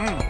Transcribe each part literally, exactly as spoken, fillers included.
Mm.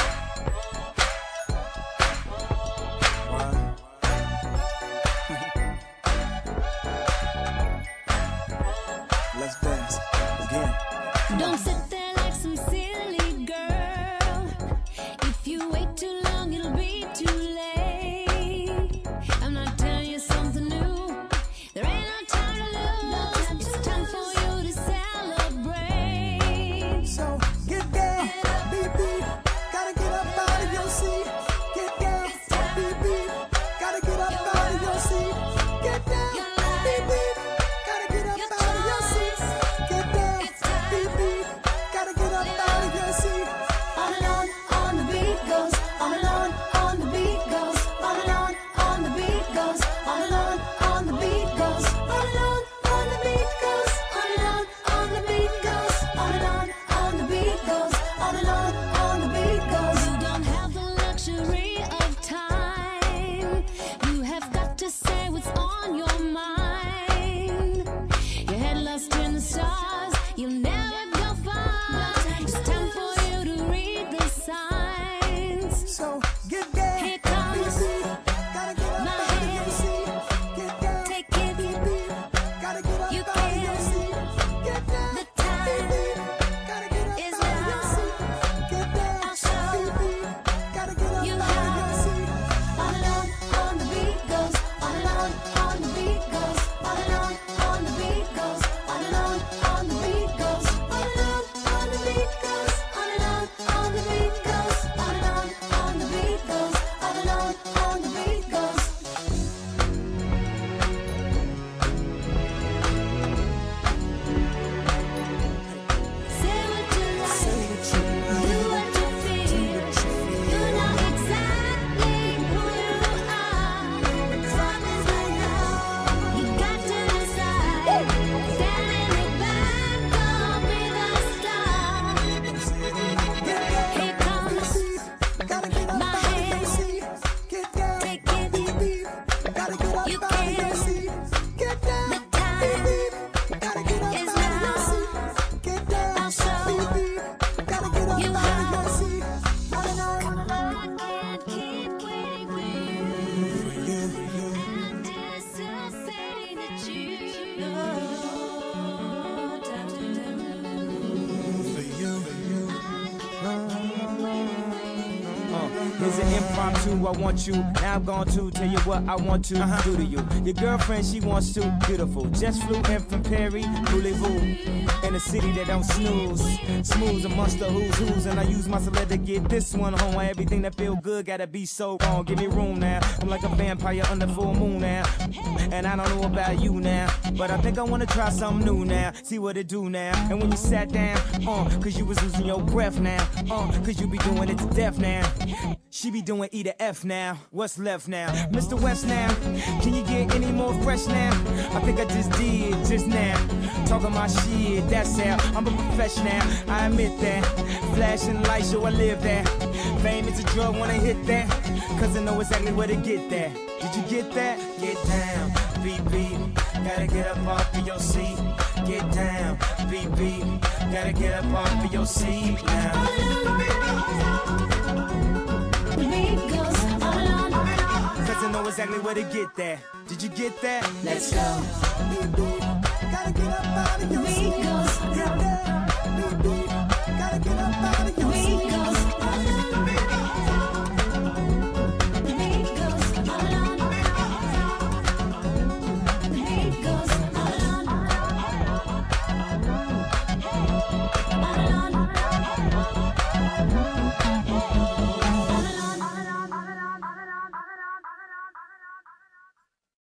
Let's dance again. Don't sit there like some silly girl. If you wait too long, it'll be too late. I'm not telling you something new. There ain't no time to lose. It's time for you to celebrate. So get down, baby. Gotta get up out of your seat. Get down, baby. Gotta get up out of your seat. Get down, baby. Gotta get up out of your seat. Get down, baby. Gotta get up out of your seat. On and on, on the beat goes. On and on, on the beat goes. On and on, on the beat goes. On and on, on the beat goes. On and on, on the beat goes. On and on, on the beat goes. On and on, on the beat goes. On and on, on the beat goes. You don't have the luxury of time. You have got to say what's on your mind. Your head lost in the stars. You'll never go far. It's time for you to read the signs. So get down, Here comes baby. Gotta get up my out of your hand. seat. Get down, Take it. baby. Gotta get up You out of your can. seat. Get down, The time baby. Gotta get up is out of your now. seat. Get down, I'll show baby. Gotta get up you out of how. your seat. On and on, on the beat goes. On and on, on the beat goes. On and on, on the beat goes. On and on, on the beat goes. On and on, on the beat goes. On and on, on the beat goes. On and on, on the beat goes. On and on, on the beat goes. Say what you like. Do what you feel. You know exactly who you are. Time is right now. You got to decide. Stand in the back or be the star. Here comes Gotta get up my out of your hand. seat. Get down, Take it. baby. Gotta get up You out of your can. seat. Get down, The time baby. Gotta get up is out of your now. seat. Get down, I'll show baby. Gotta get up you out of how. your seat. On and on. I can't keep waiting for you. And it's to say that you know. Time to Uh, here's an impromptu, I want you. Now I'm going to tell you what I want to uh-huh. do to you. Your girlfriend, she wants to. Beautiful. Just flew in from Perry, voulez-vous. In a city that don't snooze. Smooth amongst the who's who's. And I use my celeb to get this one home. Why everything that feel good gotta be so wrong. Give me room now. I'm like a vampire under full moon now. And I don't know about you now. But I think I wanna try something new now. See what it do now. And when you sat down, uh, cause you was losing your breath now. Uh, cause you be doing it to death now. She be doing E to F now. What's left now? Mister West now. Can you get any more fresh now? I think I just did just now. Talking my shit, that's how I'm a professional. I admit that. Flashing lights, show I live that. Fame is a drug, wanna hit that. Cause I know exactly where to get that. Did you get that? Get down, B B. Gotta get up off of your seat. Get down, B B. Gotta get up off of your seat now. The beat goes on and on. Cause I know exactly where to get that. Did you get that? Let's go. Gotta get up out of The your beat seat. goes